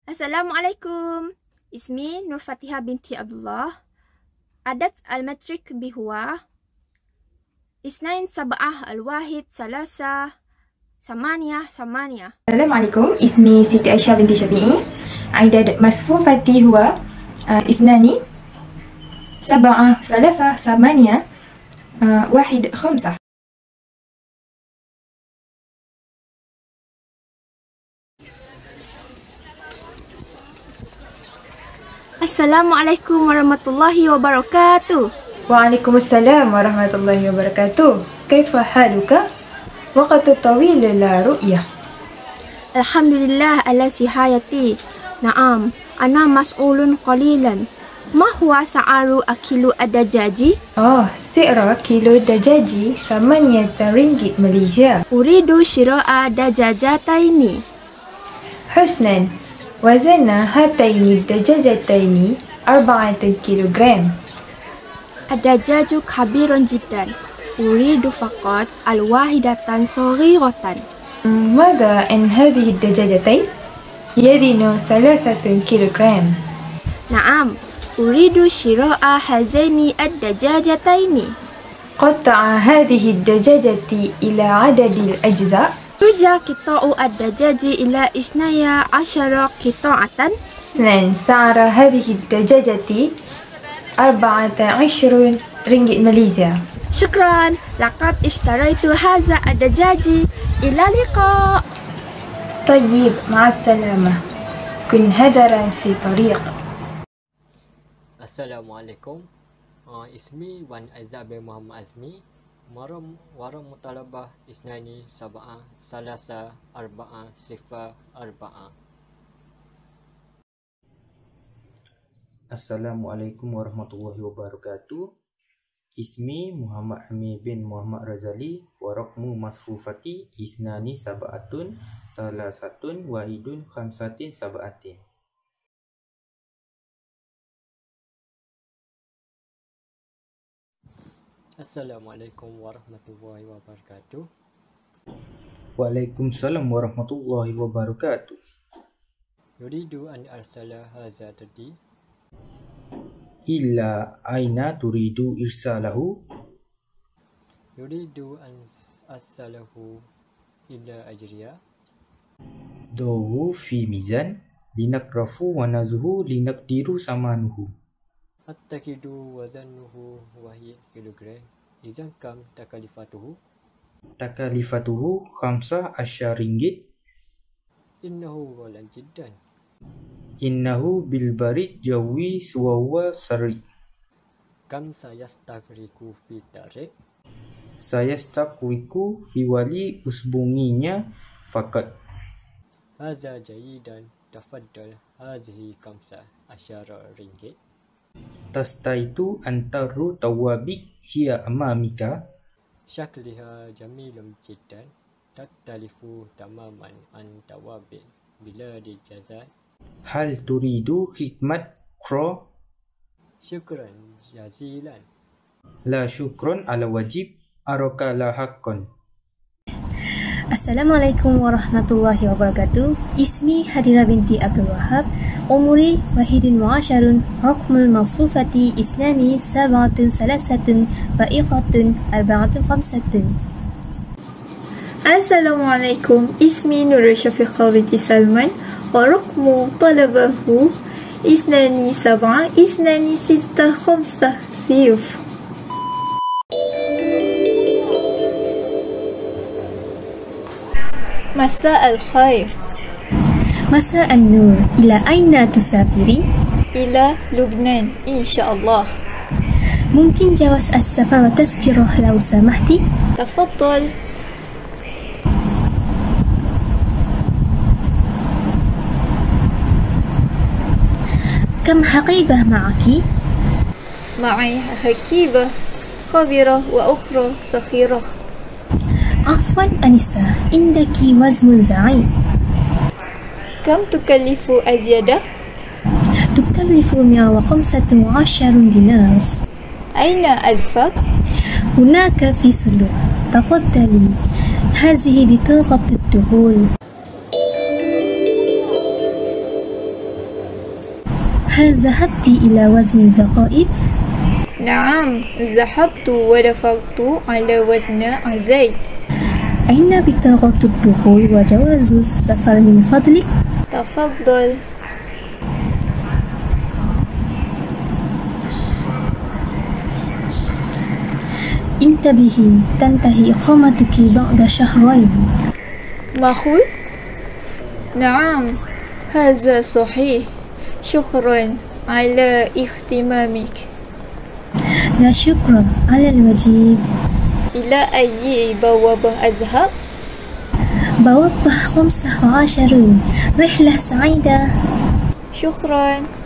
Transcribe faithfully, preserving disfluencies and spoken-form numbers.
Assalamualaikum. Ismi Nur Fatihah binti Abdullah. Adat al-matrik bihuwa Isnain sab'ah al-wahid salasa samaniyah samaniyah. Assalamualaikum. Ismi Siti Aisyah binti Syafi'i. Adad masfufati huwa Isnani sab'ah salasa samaniyah wahid khamsah. Assalamualaikum warahmatullahi wabarakatuh. Waalaikumsalam warahmatullahi wabarakatuh. Kaifa haluka? Waqtu tawil la ru'yah. Alhamdulillah ala sihayati. Naam, ana mas'ulun qalilan. Ma huwa sa'aru akilu ad-dajaji? Oh, si'ra kilo dajaji samaniyata ringgit Malaysia. Uridu shira'a dajajataini. Husnan. Wazana hataini dajajataini arba'atan kilogram. Ad-dajaju kabirun jiddan. Uridu faqat al-wahidatan saghiratan. ماذا عن هذه الدجاجتين؟ يزن ثلاثة كيلوغرام. نعم، أريد شراء هذين الدجاجتين. قطع هذه الدجاجة إلى عدد الأجزاء. يرجى قطاع الدجاج إلى اثني عشر قطعة. اثنان. سعر هذه الدجاجة أربعة عشر رينجيت ماليزيا. شكرا، لقد اشتريت هذا الدجاج. إلى اللقاء. طيب، مع السلامة. كن هذرا في طريق. Assalamualaikum. Uh, ismi Wan Aizah bin Muhammad Azmi. Maram waram mutalabah isnani sab'ah salasa arba'ah sifar arba'ah. Assalamualaikum warahmatullahi wabarakatuh. Ismi Muhammad Amir bin Muhammad Razali. Warakmu masfufati isnani sab'atun talasatun wahidun khamsatin sab'atin. Assalamualaikum warahmatullahi wabarakatuh. Waalaikumsalam warahmatullahi wabarakatuh. Yuridu an arsala hadza tadi. Illa aina turidu irsalahu? Yuridu an arsalahu ila ajriya. Dawu fi mizan linakrafu wa nazuhu linakdiru samanuhu. Attakidu wazanuhu wahi kilogram. Izan kam takalifatuhu? Takalifatuhu khamsah asyar ringgit. Innahu walan jiddan. Innahu bil barid jawi suwawa sari. Kam sayastakriku fi tarik? Sayastakriku hiwali usbunginya fakat. Hadza jayidan, tafaddal. Hadhihi kamsa asyara ringgit. Tastaitu antaru tawabik hiya amamika. Syakliha jamilum jiddan. Taktalifu tamaman an tawabik bila dijazat. Hal turidu khidmat kro? Syukran jazilan. La syukron ala wajib araka la haqqan. Assalamualaikum warahmatullahi wabarakatuh. Ismi Hadira binti Abdul Wahab. Umuri wahidun wa asyarun. Raqmul masfufati isnani sab'atun salasatun fa'iqatun arba'atun khamsatun. Assalamualaikum. Ismi Nur Syafiqah binti Salman. Wa raqmu talabahu isnani sab'ah isnani sittah khamsah siyuf. مساء الخير. مساء النور. إلى أين تسافرين؟ إلى لبنان إن شاء الله. ممكن جواز السفر وتذكره لو سمحتي؟ تفضل. كم حقيبة معك؟ معي حقيبة كبيرة وأخرى صغيرة. عفوا أنسة، عندك وزن زعيم. كم تكلف الزيادة؟ تكلف مئة وخمسة عشر دينار. أين أدفع؟ هناك في صندوق. تفضلي، هذه بطاقة الدخول. هل ذهبت إلى وزن الزقائب؟ نعم، ذهبت ودفعت على وزن زيد. أين بطاقة الدخول وجواز السفر من فضلك؟ تفضل. انتبهي، تنتهي إقامتك بعد شهرين. معقول؟ نعم، هذا صحيح. شكرا على اهتمامك. لا شكرا على الواجب. إلى أي بوابة أذهب؟ بوابة خمسة وعشرون. رحلة سعيدة. شكرا.